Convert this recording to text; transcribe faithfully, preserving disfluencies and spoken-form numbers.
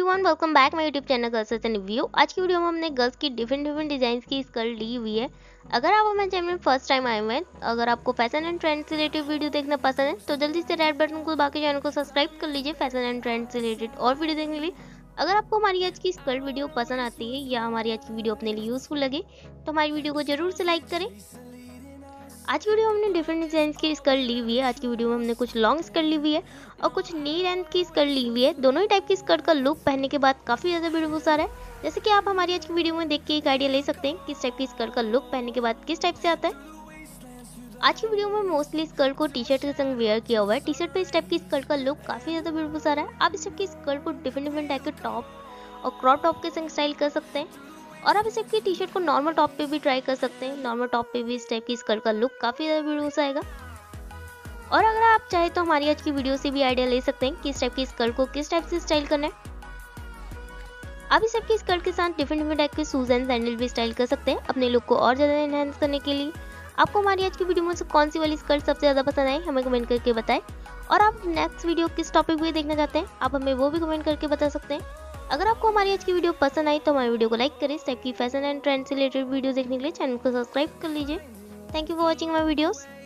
Everyone, welcome back my YouTube channel girls and review. आज की video में हमने गर्ल्स की डिफरेंट डिफरेंट डिजाइन की स्कर्ट ली हुई है। अगर आप हमारे चैनल में फर्स्ट टाइम आए हुए हैं, अगर आपको फैशन एंड ट्रेंड से रिलेटेड वीडियो देखना पसंद है तो जल्दी से रेड बटन को दबा के चैनल को सब्सक्राइब कर लीजिए फैशन एंड ट्रेंड से रिलेटेड और वीडियो देखने के लिए। अगर आपको हमारी आज की स्कर्ट वीडियो पसंद आती है या हमारी आज की वीडियो अपने लिए यूजफुल लगे तो हमारी वीडियो को जरूर से लाइक करें। आज की वीडियो में हमने डिफरेंट डिजाइन की स्कर्ट ली हुई है। आज की वीडियो में हमने कुछ लॉन्ग स्कर्ट ली हुई है और कुछ नी लेंथ की स्कर्ट ली हुई है। दोनों ही टाइप की स्कर्ट का लुक पहनने के बाद काफी ज्यादा ब्यूटीफुल सा है। जैसे कि आप हमारी आज की वीडियो में देख के एक आइडिया ले सकते हैं किस टाइप की स्कर्ट का लुक पहनने के बाद किस टाइप से आता है। आज की वीडियो में मोस्टली स्कर्ट को टी शर्ट के संग वेयर किया हुआ है। टी शर्ट पे इस टाइप की स्कर्ट का लुक काफी ज्यादा ब्यूटीफुल सा है। आप इस टाइप की स्कर्ट को डिफरेंट डिफरेंट टाइप के टॉप और क्रॉप टॉप के संग स्टाइल कर सकते हैं और आप इस टाइप की टी शर्ट को नॉर्मल टॉप पे भी ट्राई कर सकते हैं। नॉर्मल टॉप पे भी इस टाइप की स्कर्ट का लुक काफी ज्यादा ब्यूटीफुल आएगा। और अगर आप चाहे तो हमारी आज की वीडियो से भी आइडिया ले सकते हैं कि इस टाइप की स्कर्ट को किस टाइप से स्टाइल करना है। आप इस टाइप की स्कर्ट के साथ डिफरेंट डिफरेंट टाइप के शूज एंड सैंडल भी स्टाइल कर सकते हैं अपने लुक को और ज्यादा एनहांस करने के लिए। आपको हमारी आज की वीडियो में से कौन सी वाली स्कर्ट सबसे ज्यादा पसंद आई हमें कमेंट करके बताएं। और आप नेक्स्ट वीडियो किस टॉपिक पे देखना चाहते हैं आप हमें वो भी कमेंट करके बता सकते हैं। अगर आपको हमारी आज की वीडियो पसंद आई तो हमारी वीडियो को लाइक करें। इस टाइप की फैशन एंड ट्रेंड से रिलेटेड वीडियो देखने के लिए चैनल को सब्सक्राइब कर लीजिए। Thank you for watching my videos.